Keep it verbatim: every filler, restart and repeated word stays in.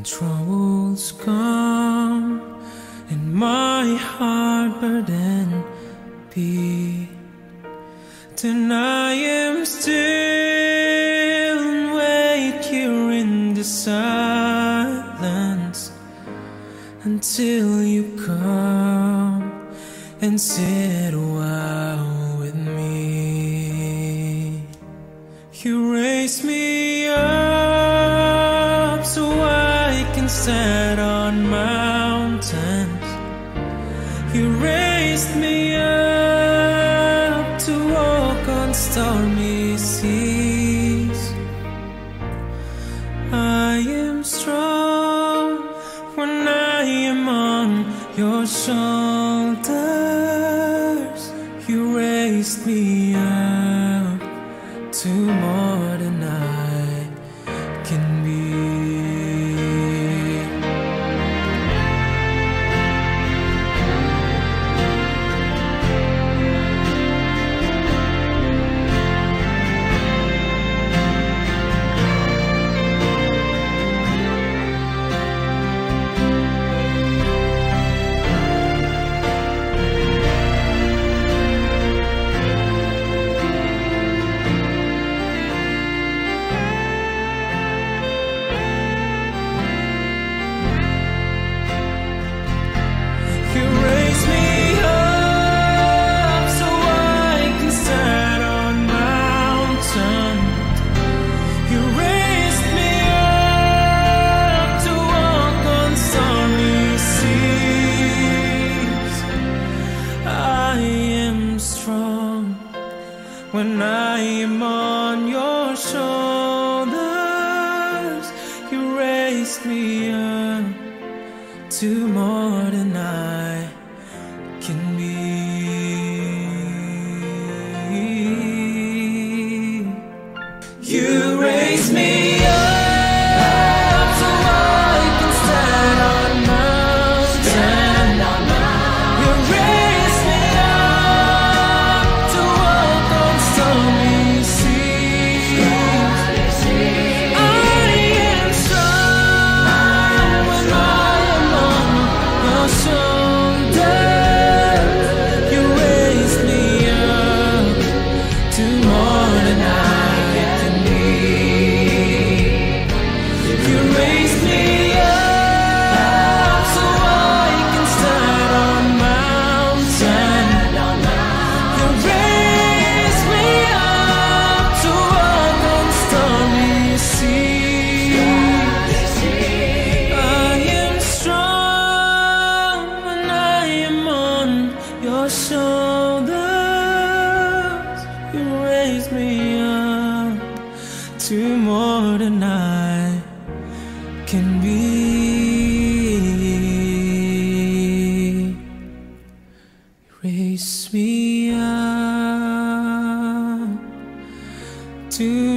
troubles come and my heart burden be, then I am still and wait here in the silence until you come and sit a while with me. You raise me up so I can stand on mountains. You raised me up to walk on stormy seas. I am strong when I am on your shoulders. You raised me up to more than I can be. When I am on your shoulders, you raised me up to more than I can be. You raised me up so I can stand on mountains. You raised me up to walk on stormy seas. I am strong when I am on your shoulders. You raised me up to more than I can be. You raised me up so I can stand on mountains. You raised me up to walk on stormy seas. I am strong when I am on your shoulders. You raised me up to more than I can be. You raised me up to